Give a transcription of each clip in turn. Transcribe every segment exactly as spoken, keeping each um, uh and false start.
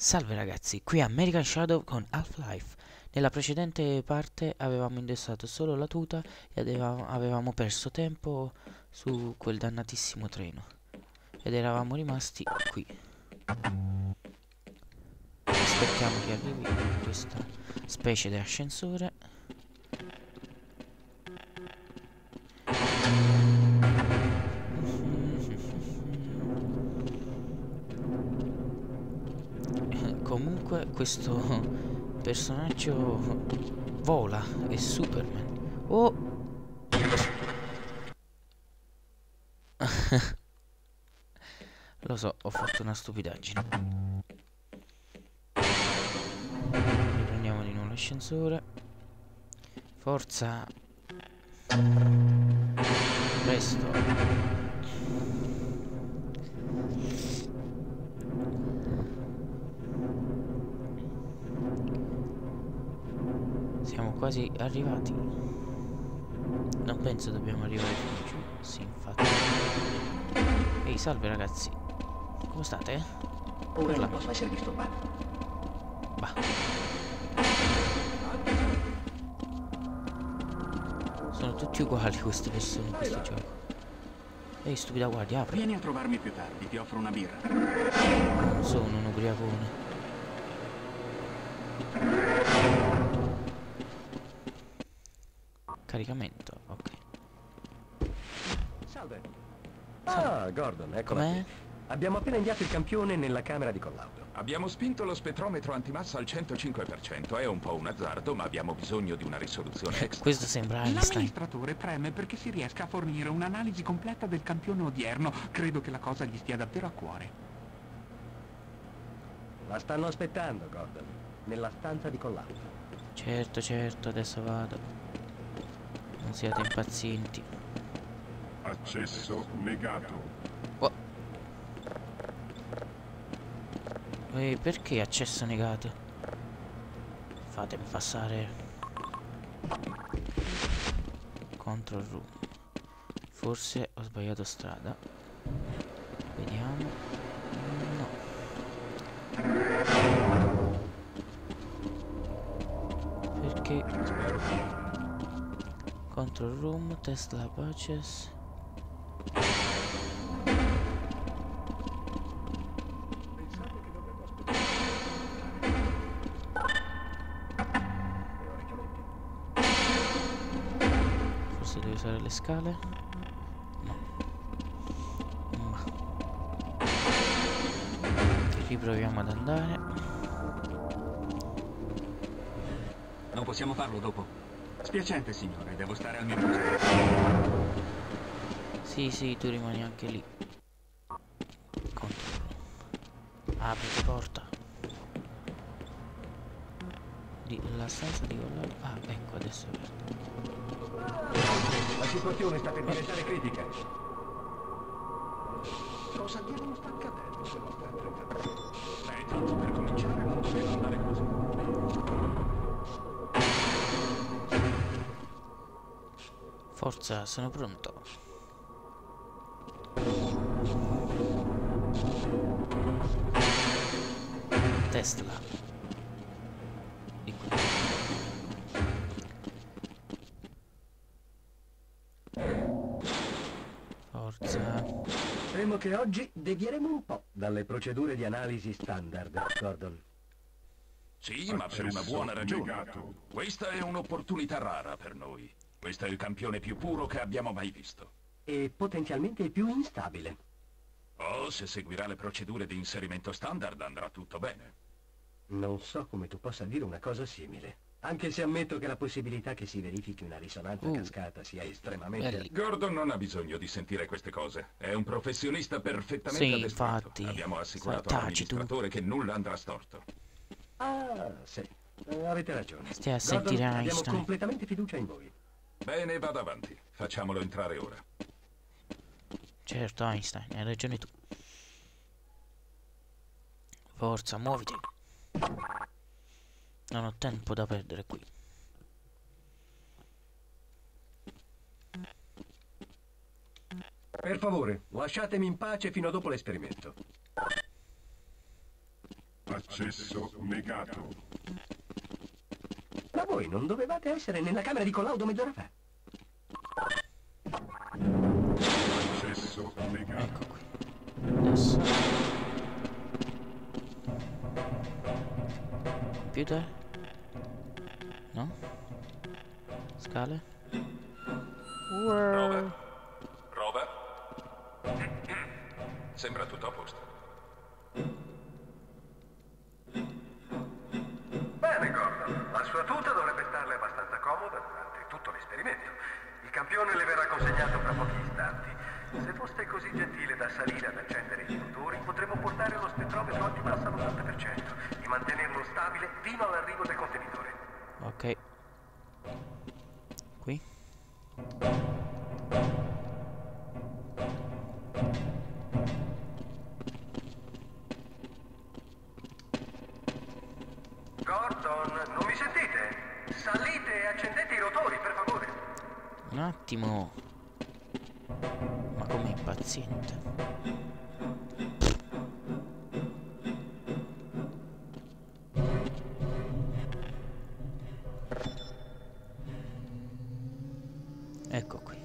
Salve ragazzi, qui è American Shadow con Half-Life. Nella precedente parte avevamo indossato solo la tuta e avevamo, avevamo perso tempo su quel dannatissimo treno. Ed eravamo rimasti qui. Aspettiamo che arrivi questa specie di ascensore. Comunque questo personaggio vola, è Superman. Oh! Lo so, ho fatto una stupidaggine. Riprendiamo di nuovo l'ascensore. Forza! Presto! Siamo quasi arrivati. Non penso dobbiamo arrivare fino giù. Sì, infatti. Ehi, salve ragazzi. Come state? Ora non posso essere disturbato. Bah. Sono tutti uguali queste persone in questo gioco. Ehi, stupida guardia, apri. Vieni a trovarmi più tardi, ti offro una birra. Non sono un ubriacone. Caricamento, ok. Salve. Ah, Gordon, eccola Com'è? qui. Abbiamo appena inviato il campione nella camera di collaudo. Abbiamo spinto lo spettrometro antimassa al centocinque per cento. È un po' un azzardo, ma abbiamo bisogno di una risoluzione extra. Questo sembra Einstein. L'amministratore preme perché si riesca a fornire un'analisi completa del campione odierno. Credo che la cosa gli stia davvero a cuore. La stanno aspettando, Gordon, nella stanza di collaudo. Certo, certo, adesso vado. Non siate impazienti. Accesso negato. Oh. Ehi, perché accesso negato? Fatemi passare. Control room. Forse ho sbagliato strada. Vediamo. No. Perché? Control room, Tesla Patches. Forse devo usare le scale? No. Ma riproviamo ad andare. Non possiamo farlo dopo. Spiacente, signore, devo stare al mio posto. Sì, sì, tu rimani anche lì. Control. Apriti porta. Di, la stanza di collaudo. Ah, ecco, adesso è aperta. La situazione sta per diventare critica. Cosa diavolo sta accadendo se non sta entrando? Beh, tanto per cominciare non doveva andare così. Forza, sono pronto. Tesla. Di qui. Forza. Temo che oggi devieremo un po' dalle procedure di analisi standard, Gordon. Sì, ma per una buona ragione. Questa è un'opportunità rara per noi. Questo è il campione più puro che abbiamo mai visto. E potenzialmente più instabile. Oh, se seguirà le procedure di inserimento standard andrà tutto bene. Non so come tu possa dire una cosa simile. Anche se ammetto che la possibilità che si verifichi una risonanza Uh. cascata sia estremamente... Belli. Gordon non ha bisogno di sentire queste cose. È un professionista perfettamente Sì, addestrato. infatti. Abbiamo assicurato Taci tu. all'amministratore che nulla andrà storto. Ah, sì. Eh, avete ragione. Stai a Gordon, sentire abbiamo Einstein. completamente fiducia in voi. Bene, vada avanti. Facciamolo entrare ora. Certo, Einstein, hai ragione tu. Forza, muoviti. Non ho tempo da perdere qui. Per favore, lasciatemi in pace fino a dopo l'esperimento. Accesso negato. Ma voi non dovevate essere nella camera di collaudo mezz'ora fa? Accesso negato. Ecco qui. Adesso. Computer? No? Scale? Robert? Robert? Sembra tutto a posto. Bene, Gordon. La sua tuta dovrebbe starle abbastanza comoda durante tutto l'esperimento. Il campione le verrà consegnato fra pochi istanti. Se foste così gentile da salire ad accendere i motori, potremmo portare lo spettrometro antimassa all'ottanta per cento e mantenerlo stabile fino all'arrivo del contenitore. Ok. Qui. Gordon, non mi sentite? Salite e accendete i rotori, per favore. Un attimo. Ma com'è impaziente. Ecco qui.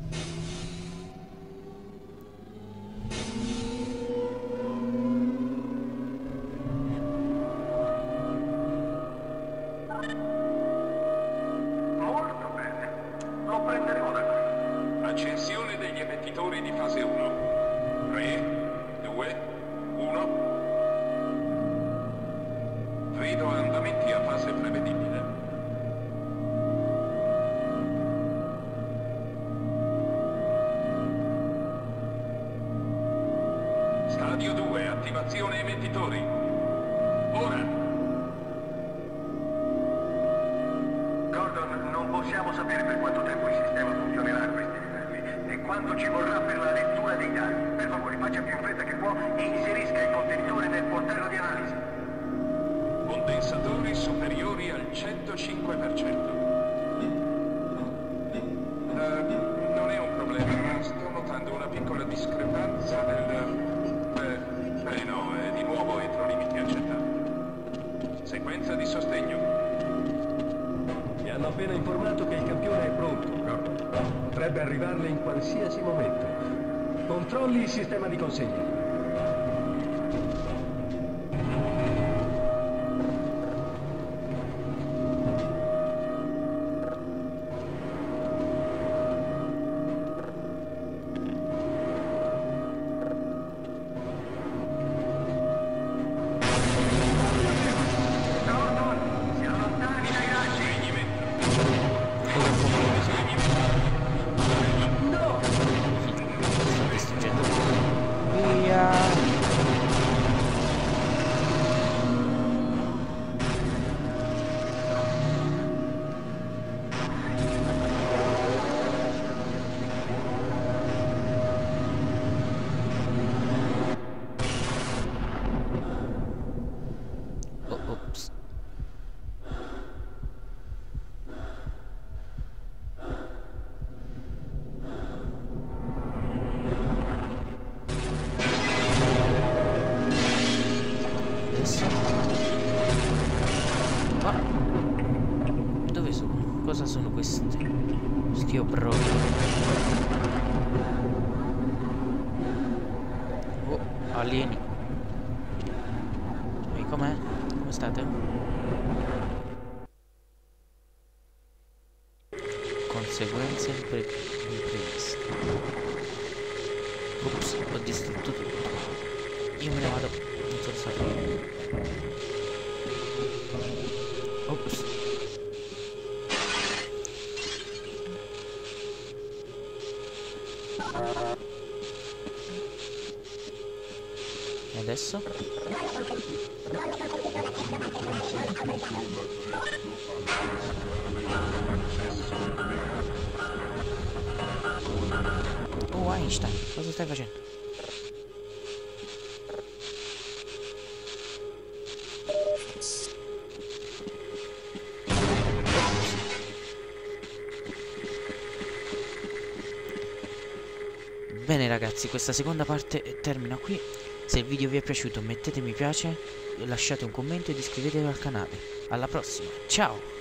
Molto bene. Lo prenderemo da qui. Accensione degli emettitori di fase uno. tre, due, uno. Vedo andamenti a fase prevedibile. Stadio due, attivazione emettitori. Ora. Gordon, non possiamo sapere per quanto tempo il sistema funzionerà a questi livelli e quanto ci vorrà per la lettura dei dati. Per favore, faccia più in fretta che può e inserisca il contenitore nel portello di analisi. Condensatori superiori al centocinque per cento. Eh, non è un problema, ma sto notando una piccola discrepanza nel... Beh, beh no, è di nuovo entro limiti accettabili. Sequenza di sostegno. Mi hanno appena informato che il campione è pronto, Gordon. Potrebbe arrivarle in qualsiasi momento. Controlli il sistema di consegna. Gordon, si allontani dai raggi. Cosa fuoco? No! Sto distruggendo. Via. Oh, ops. Adesso. Ma dove sono? Cosa sono questi? Sti obroni. Oh, alieni. E com'è? Come state? Conseguenze impre impreviste. Ops, ho distrutto tutto. Io me ne vado. Non sono stato io. Ops. E adesso? Oh, Einstein, cosa stai facendo? Bene ragazzi, questa seconda parte termina qui. Se il video vi è piaciuto mettete mi piace, lasciate un commento ed iscrivetevi al canale. Alla prossima, ciao!